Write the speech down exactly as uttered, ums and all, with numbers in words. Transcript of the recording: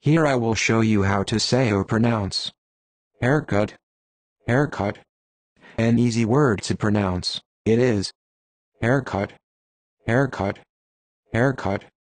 Here I will show you how to say or pronounce haircut, haircut. An easy word to pronounce. It is haircut, haircut, haircut.